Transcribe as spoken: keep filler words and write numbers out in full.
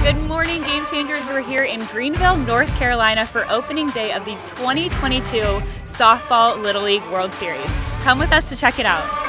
Good morning, Game Changers. We're here in Greenville, North Carolina for opening day of the twenty twenty-two Softball Little League World Series. Come with us to check it out.